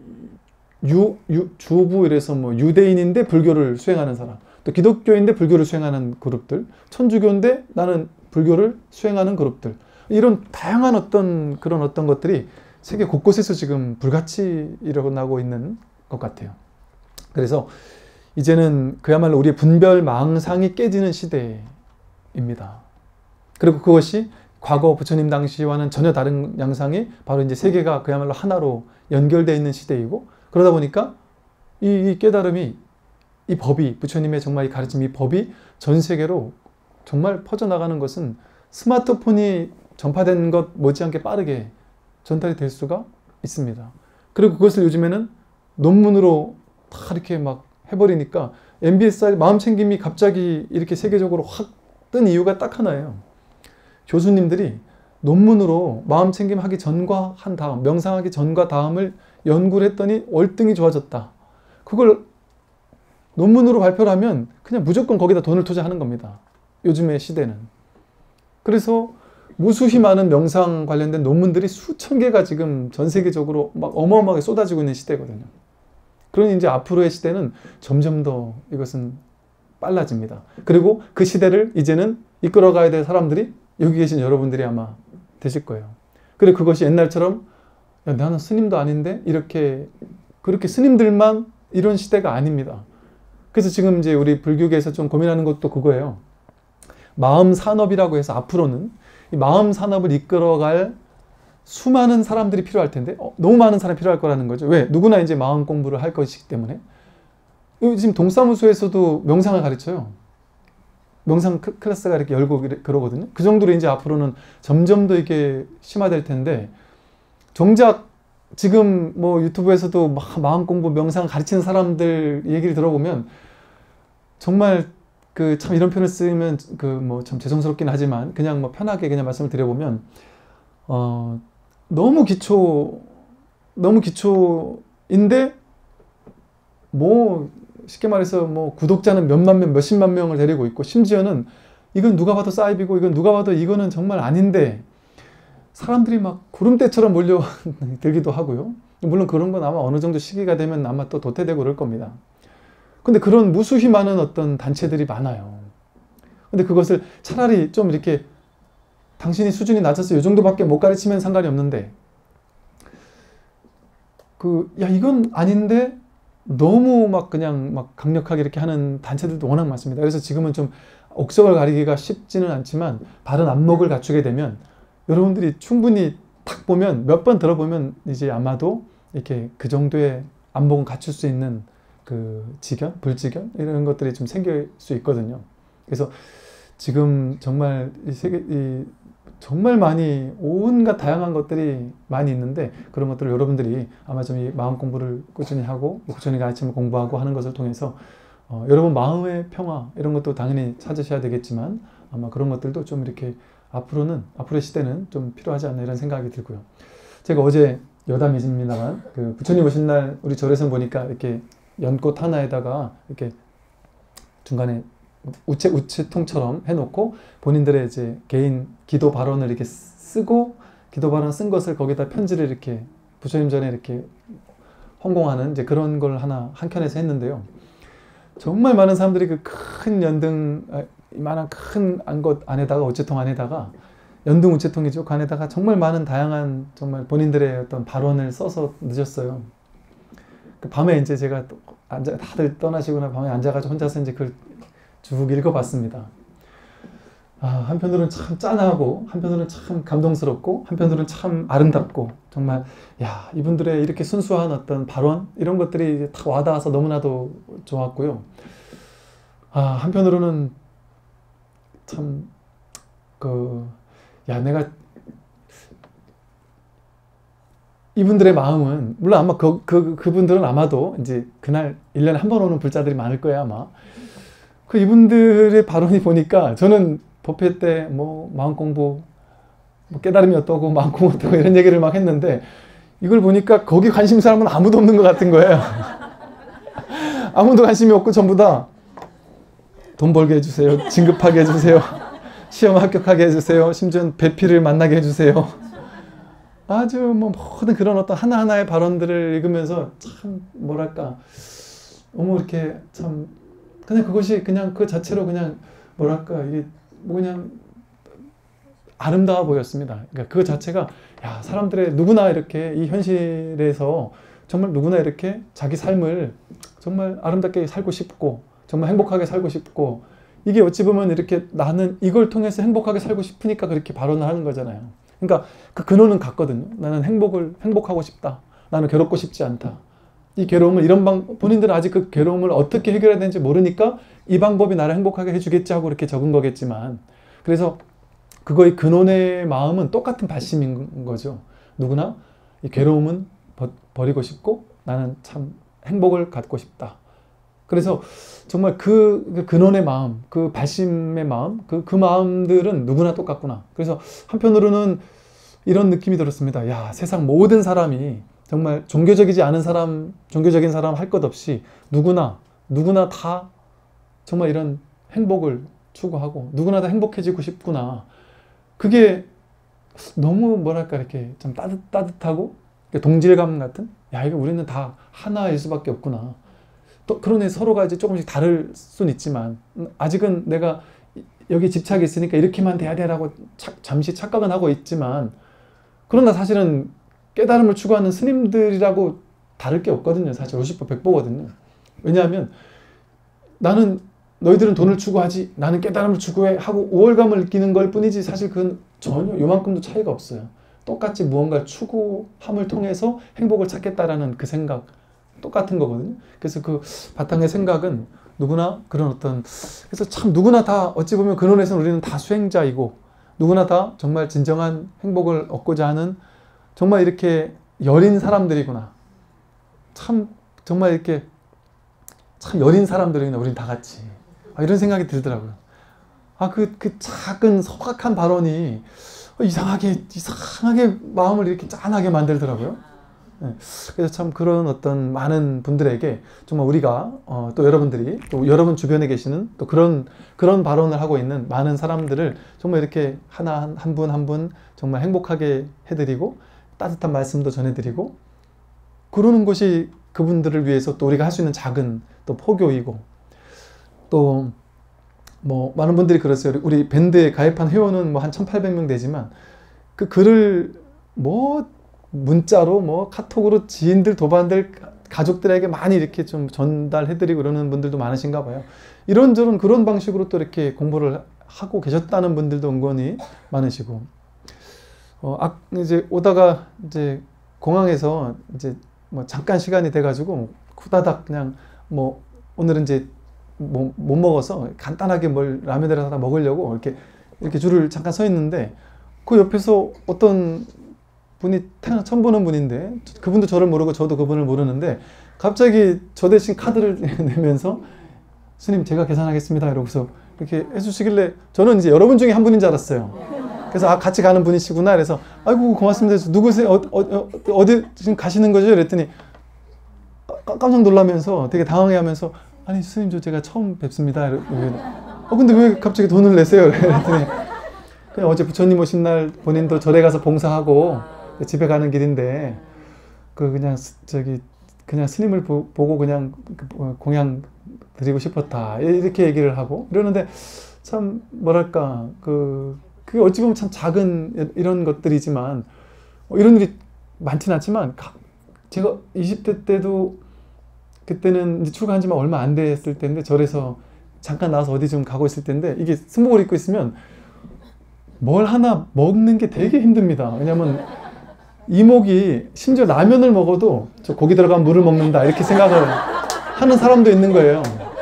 유, 유, 주부 이래서 뭐 유대인인데 불교를 수행하는 사람, 또 기독교인데 불교를 수행하는 그룹들, 천주교인데 나는 불교를 수행하는 그룹들, 이런 다양한 어떤 그런 어떤 것들이 세계 곳곳에서 지금 불같이 일어나고 있는 것 같아요. 그래서 이제는 그야말로 우리의 분별 망상이 깨지는 시대입니다. 그리고 그것이 과거 부처님 당시와는 전혀 다른 양상이 바로 이제 세계가 그야말로 하나로 연결되어 있는 시대이고 그러다 보니까 이, 이 깨달음이 이 법이 부처님의 정말 이 가르침 이 법이 전 세계로 정말 퍼져나가는 것은 스마트폰이 전파된 것 못지않게 빠르게 전달이 될 수가 있습니다. 그리고 그것을 요즘에는 논문으로 다 이렇게 막 해버리니까 엠비에스아이 마음 챙김이 갑자기 이렇게 세계적으로 확 뜬 이유가 딱 하나예요. 교수님들이 논문으로 마음 챙김하기 전과 한 다음, 명상하기 전과 다음을 연구를 했더니 월등히 좋아졌다. 그걸 논문으로 발표를 하면 그냥 무조건 거기다 돈을 투자하는 겁니다. 요즘의 시대는. 그래서 무수히 많은 명상 관련된 논문들이 수천 개가 지금 전 세계적으로 막 어마어마하게 쏟아지고 있는 시대거든요. 그러니 이제 앞으로의 시대는 점점 더 이것은 빨라집니다. 그리고 그 시대를 이제는 이끌어가야 될 사람들이 여기 계신 여러분들이 아마 되실 거예요. 그리고 그것이 옛날처럼 야, 나는 스님도 아닌데 이렇게 그렇게 스님들만 이런 시대가 아닙니다. 그래서 지금 이제 우리 불교계에서 좀 고민하는 것도 그거예요. 마음 산업이라고 해서 앞으로는 이 마음 산업을 이끌어갈 수많은 사람들이 필요할 텐데 어, 너무 많은 사람이 필요할 거라는 거죠. 왜? 누구나 이제 마음 공부를 할 것이기 때문에. 지금 동사무소에서도 명상을 가르쳐요. 명상 클래스가 이렇게 열고 그러거든요. 그 정도로 이제 앞으로는 점점 더 이게 심화될 텐데 정작 지금 뭐 유튜브에서도 막 마음 공부 명상 가르치는 사람들 얘기를 들어보면 정말 그 참 이런 표현을 쓰면 그 뭐 참 죄송스럽긴 하지만 그냥 뭐 편하게 그냥 말씀을 드려보면 어 너무 기초 너무 기초인데 뭐 쉽게 말해서 뭐 구독자는 몇만 명 몇십만 명을 데리고 있고 심지어는 이건 누가 봐도 사이비고 이건 누가 봐도 이거는 정말 아닌데 사람들이 막 구름대처럼 몰려들기도 하고요. 물론 그런 건 아마 어느 정도 시기가 되면 아마 또 도태되고 그럴 겁니다. 근데 그런 무수히 많은 어떤 단체들이 많아요. 근데 그것을 차라리 좀 이렇게 당신이 수준이 낮아서 이 정도밖에 못 가르치면 상관이 없는데 그 야 이건 아닌데 너무 막 그냥 막 강력하게 이렇게 하는 단체들도 워낙 많습니다. 그래서 지금은 좀 옥석을 가리기가 쉽지는 않지만 바른 안목을 갖추게 되면 여러분들이 충분히 탁 보면 몇 번 들어보면 이제 아마도 이렇게 그 정도의 안목은 갖출 수 있는 그 지견, 불지견 이런 것들이 좀 생길 수 있거든요. 그래서 지금 정말 이 세계 이 정말 많이 온갖 다양한 것들이 많이 있는데 그런 것들을 여러분들이 아마 좀 이 마음 공부를 꾸준히 하고 부처님 가르침을 공부하고 하는 것을 통해서 어, 여러분 마음의 평화 이런 것도 당연히 찾으셔야 되겠지만 아마 그런 것들도 좀 이렇게 앞으로는 앞으로의 시대는 좀 필요하지 않나 이런 생각이 들고요. 제가 어제 여담이십니다만 그 부처님 오신 날 우리 절에서 보니까 이렇게 연꽃 하나에다가 이렇게 중간에 우체, 우체통처럼 해놓고 본인들의 이제 개인 기도 발언을 이렇게 쓰고 기도 발언 쓴 것을 거기다 편지를 이렇게 부처님 전에 이렇게 헌공하는 이제 그런 걸 하나 한 켠에서 했는데요. 정말 많은 사람들이 그 큰 연등, 이만한 큰 안것 안에다가 우체통 안에다가 연등 우체통이죠. 그 안에다가 정말 많은 다양한 정말 본인들의 어떤 발언을 써서 늦었어요. 그 밤에 이제 제가 앉아 다들 떠나시거나 밤에 앉아가지고 혼자서 이제 그걸 쭉 읽어봤습니다. 아, 한편으로는 참 짠하고 한편으로는 참 감동스럽고 한편으로는 참 아름답고 정말 야 이분들의 이렇게 순수한 어떤 발언 이런 것들이 다 와닿아서 너무나도 좋았고요. 아, 한편으로는 참 그 야 내가 이분들의 마음은 물론 아마 그, 그, 그분들은 아마도 이제 그날 일 년에 한 번 오는 불자들이 많을 거예요 아마. 그 이분들의 발언이 보니까 저는 법회 때 뭐 마음 공부 뭐 깨달음이 어떠고 마음 공부 어떠고 이런 얘기를 막 했는데 이걸 보니까 거기 관심 사람은 아무도 없는 것 같은 거예요. 아무도 관심이 없고 전부 다 돈 벌게 해주세요. 진급하게 해주세요. 시험 합격하게 해주세요. 심지어 배필을 만나게 해주세요. 아주 뭐 모든 그런 어떤 하나하나의 발언들을 읽으면서 참 뭐랄까 너무 이렇게 참 그냥 그것이 그냥 그 자체로 그냥 뭐랄까 이게 뭐 그냥 아름다워 보였습니다. 그러니까 그 자체가 야 사람들의 누구나 이렇게 이 현실에서 정말 누구나 이렇게 자기 삶을 정말 아름답게 살고 싶고 정말 행복하게 살고 싶고 이게 어찌 보면 이렇게 나는 이걸 통해서 행복하게 살고 싶으니까 그렇게 발언을 하는 거잖아요. 그러니까 그 근원은 같거든요. 나는 행복을 행복하고 싶다. 나는 괴롭고 싶지 않다. 이 괴로움을 이런 방 본인들은 아직 그 괴로움을 어떻게 해결해야 되는지 모르니까 이 방법이 나를 행복하게 해주겠지 하고 이렇게 적은 거겠지만 그래서 그거의 근원의 마음은 똑같은 발심인 거죠. 누구나 이 괴로움은 버, 버리고 싶고 나는 참 행복을 갖고 싶다. 그래서 정말 그, 그 근원의 마음, 그 발심의 마음, 그, 그 마음들은 누구나 똑같구나. 그래서 한편으로는 이런 느낌이 들었습니다. 야, 세상 모든 사람이 정말 종교적이지 않은 사람, 종교적인 사람 할 것 없이 누구나, 누구나 다 정말 이런 행복을 추구하고 누구나 다 행복해지고 싶구나. 그게 너무 뭐랄까 이렇게 좀 따뜻, 따뜻하고 동질감 같은, 야, 이거 우리는 다 하나일 수밖에 없구나. 또 그러네, 서로가 이제 조금씩 다를 순 있지만 아직은 내가 여기 집착이 있으니까 이렇게만 돼야 되라고 차, 잠시 착각은 하고 있지만, 그러나 사실은 깨달음을 추구하는 스님들이라고 다를 게 없거든요. 사실 오십 보 백 보거든요. 왜냐하면 나는, 너희들은 돈을 추구하지, 나는 깨달음을 추구해 하고 우월감을 느끼는 걸 뿐이지 사실 그건 전혀 요만큼도 차이가 없어요. 똑같이 무언가를 추구함을 통해서 행복을 찾겠다라는 그 생각 똑같은 거거든요. 그래서 그 바탕의 생각은 누구나 그런 어떤, 그래서 참 누구나 다 어찌 보면 근원에서는 우리는 다 수행자이고 누구나 다 정말 진정한 행복을 얻고자 하는 정말 이렇게 여린 사람들이구나. 참 정말 이렇게 참 여린 사람들이구나, 우린 다 같이. 아, 이런 생각이 들더라고요. 아, 그, 그 작은 소박한 발언이 이상하게, 이상하게 마음을 이렇게 짠하게 만들더라고요. 네. 그래서 참 그런 어떤 많은 분들에게 정말 우리가, 어, 또 여러분들이, 또 여러분 주변에 계시는 또 그런, 그런 발언을 하고 있는 많은 사람들을 정말 이렇게 하나, 한 분 한 분 정말 행복하게 해드리고 따뜻한 말씀도 전해드리고 그러는 것이 그분들을 위해서 또 우리가 할 수 있는 작은 또 포교이고, 또 뭐 많은 분들이 그랬어요. 우리 밴드에 가입한 회원은 뭐 한 천팔백 명 되지만 그 글을 뭐 문자로 뭐 카톡으로 지인들, 도반들, 가족들에게 많이 이렇게 좀 전달해드리고 그러는 분들도 많으신가 봐요. 이런저런 그런 방식으로 또 이렇게 공부를 하고 계셨다는 분들도 은근히 많으시고, 어, 아, 이제 오다가 이제 공항에서 이제 뭐 잠깐 시간이 돼가지고 후다닥 그냥 뭐 오늘은 이제 뭐 못 먹어서 간단하게 뭘 라면을 하나 먹으려고 이렇게 이렇게 줄을 잠깐 서 있는데 그 옆에서 어떤 분이 태어나 처음 보는 분인데 그분도 저를 모르고 저도 그분을 모르는데 갑자기 저 대신 카드를 내면서 스님 제가 계산하겠습니다 이러고서 이렇게 해주시길래 저는 이제 여러분 중에 한 분인 줄 알았어요. 그래서 아, 같이 가는 분이시구나. 그래서 아이고 고맙습니다. 누구세요? 어, 어, 어, 어디 지금 가시는 거죠? 이랬더니 깜짝 놀라면서 되게 당황해하면서 아니 스님 저 제가 처음 뵙습니다. 어 근데 왜 갑자기 돈을 내세요? 그랬더니 그냥 어제 부처님 오신 날 본인도 절에 가서 봉사하고 집에 가는 길인데 그 그냥 저기 그냥 스님을 보, 보고 그냥 공양 드리고 싶었다 이렇게 얘기를 하고 이러는데 참 뭐랄까 그 그게 어찌 보면 참 작은 이런 것들이지만 이런 일이 많지는 않지만 제가 이십 대 때도 그때는 이제 출가한 지만 얼마 안 됐을 때인데 절에서 잠깐 나와서 어디 좀 가고 있을 때인데 이게 승복을 입고 있으면 뭘 하나 먹는 게 되게 힘듭니다. 왜냐면 이목이 심지어 라면을 먹어도 저 고기 들어간 물을 먹는다 이렇게 생각을 하는 사람도 있는 거예요.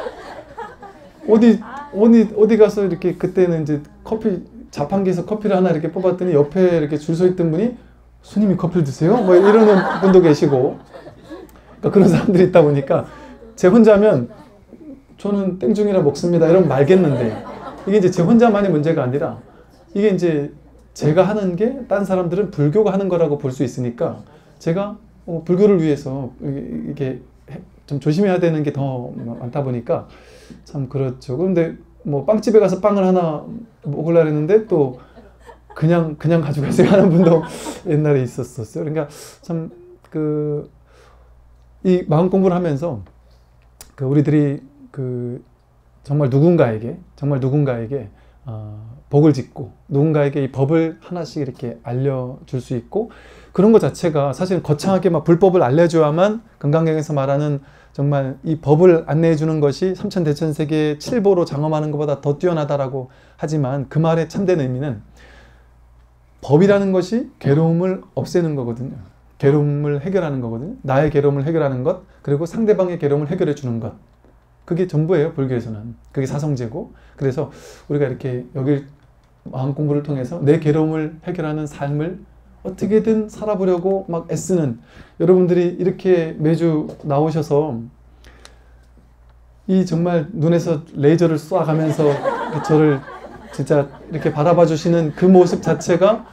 어디 어디 어디 가서 이렇게 그때는 이제 커피 자판기에서 커피를 하나 이렇게 뽑았더니 옆에 이렇게 줄 서 있던 분이 스님이 커피를 드세요? 뭐 이러는 분도 계시고 그러니까 그런 사람들이 있다 보니까 제 혼자면 저는 땡중이라 먹습니다 이러면 말겠는데 이게 이제 제 혼자만의 문제가 아니라 이게 이제 제가 하는 게 다른 사람들은 불교가 하는 거라고 볼 수 있으니까 제가 어, 불교를 위해서 이게 좀 조심해야 되는 게 더 많다 보니까 참 그렇죠. 그런데 뭐 빵집에 가서 빵을 하나 먹으려고 했는데 또 그냥 그냥 가져가세요 하는 분도 옛날에 있었었어요. 그러니까 참 그 이 마음 공부를 하면서 그 우리들이 그 정말 누군가에게 정말 누군가에게 어, 복을 짓고 누군가에게 이 법을 하나씩 이렇게 알려줄 수 있고 그런 것 자체가 사실은 거창하게 막 불법을 알려줘야만 금강경에서 말하는 정말 이 법을 안내해 주는 것이 삼천대천세계의 칠보로 장엄하는 것보다 더 뛰어나다라고 하지만 그 말의 참된 의미는 법이라는 것이 괴로움을 없애는 거거든요. 괴로움을 해결하는 거거든요. 나의 괴로움을 해결하는 것 그리고 상대방의 괴로움을 해결해 주는 것 그게 전부예요. 불교에서는. 그게 사성제고 그래서 우리가 이렇게 여기 마음 공부를 통해서 내 괴로움을 해결하는 삶을 어떻게든 살아보려고 막 애쓰는 여러분들이 이렇게 매주 나오셔서 이 정말 눈에서 레이저를 쏘아가면서 저를 진짜 이렇게 바라봐 주시는 그 모습 자체가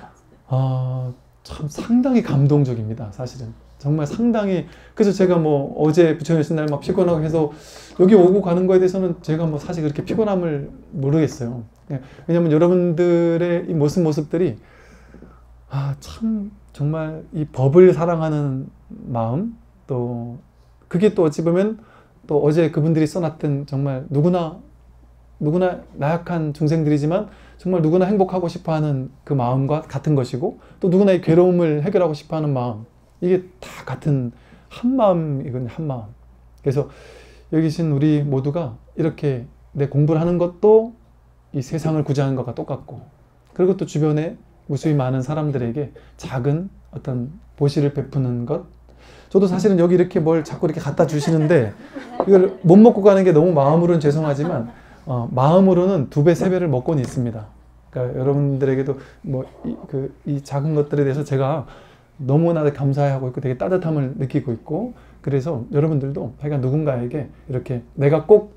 어, 참 상당히 감동적입니다. 사실은 정말 상당히. 그래서 제가 뭐 어제 부처님 날 막 피곤하고 해서 여기 오고 가는 거에 대해서는 제가 뭐 사실 그렇게 피곤함을 모르겠어요. 왜냐면 여러분들의 이 모습 모습들이 아, 참 정말 이 법을 사랑하는 마음, 또 그게 또 어찌 보면 또 어제 그분들이 써놨던 정말 누구나 누구나 나약한 중생들이지만 정말 누구나 행복하고 싶어하는 그 마음과 같은 것이고, 또 누구나의 괴로움을 해결하고 싶어하는 마음, 이게 다 같은 한 마음이거든요. 한 마음. 그래서 여기 계신 우리 모두가 이렇게 내 공부를 하는 것도 이 세상을 구제하는 것과 똑같고, 그리고 또 주변에 무수히 많은 사람들에게 작은 어떤 보시를 베푸는 것. 저도 사실은 여기 이렇게 뭘 자꾸 이렇게 갖다 주시는데 이걸 못 먹고 가는 게 너무 마음으로는 죄송하지만 어, 마음으로는 두 배, 세 배를 먹고는 있습니다. 그러니까 여러분들에게도 뭐 이 그, 이 작은 것들에 대해서 제가 너무나 감사하고 있고 되게 따뜻함을 느끼고 있고, 그래서 여러분들도 하여간 누군가에게 이렇게 내가 꼭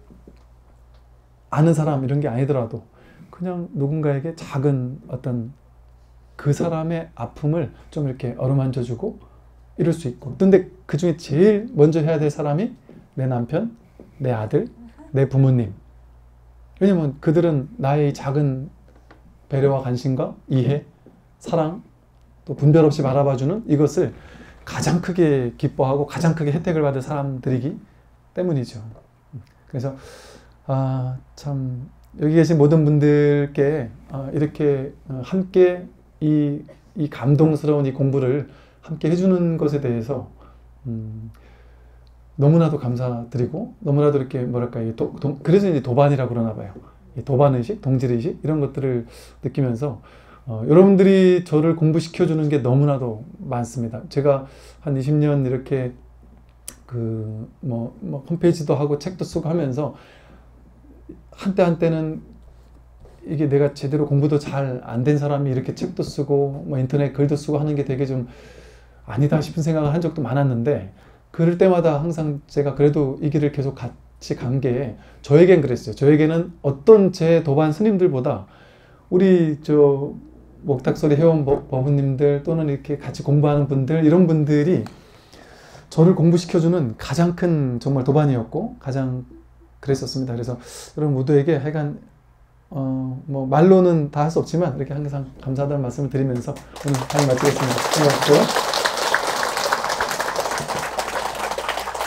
아는 사람 이런 게 아니더라도 그냥 누군가에게 작은 어떤 그 사람의 아픔을 좀 이렇게 어루만져 주고 이럴 수 있고, 근데 그 중에 제일 먼저 해야 될 사람이 내 남편, 내 아들, 내 부모님. 왜냐면 그들은 나의 작은 배려와 관심과 이해, 사랑, 또 분별 없이 바라봐주는 이것을 가장 크게 기뻐하고 가장 크게 혜택을 받을 사람들이기 때문이죠. 그래서 아, 참 여기 계신 모든 분들께 아, 이렇게 함께 이, 이 감동스러운 이 공부를 함께 해주는 것에 대해서 음, 너무나도 감사드리고, 너무나도 이렇게 뭐랄까, 이 도, 도, 그래서 이제 도반이라고 그러나 봐요. 이 도반의식, 동질의식 이런 것들을 느끼면서 어, 여러분들이 저를 공부시켜주는 게 너무나도 많습니다. 제가 한 이십 년 이렇게 그 뭐, 뭐 홈페이지도 하고 책도 쓰고 하면서 한때 한때는 이게 내가 제대로 공부도 잘 안 된 사람이 이렇게 책도 쓰고 뭐 인터넷 글도 쓰고 하는 게 되게 좀 아니다 싶은 생각을 한 적도 많았는데, 그럴 때마다 항상 제가 그래도 이 길을 계속 같이 간 게 저에겐 그랬어요. 저에게는 어떤 제 도반 스님들보다 우리 저 목탁소리 회원 법부님들 또는 이렇게 같이 공부하는 분들, 이런 분들이 저를 공부시켜주는 가장 큰 정말 도반이었고 가장 그랬었습니다. 그래서 여러분 모두에게 하여간 어, 뭐 말로는 다 할 수 없지만 이렇게 항상 감사하다는 말씀을 드리면서 오늘 강의 마치겠습니다. 고맙고요.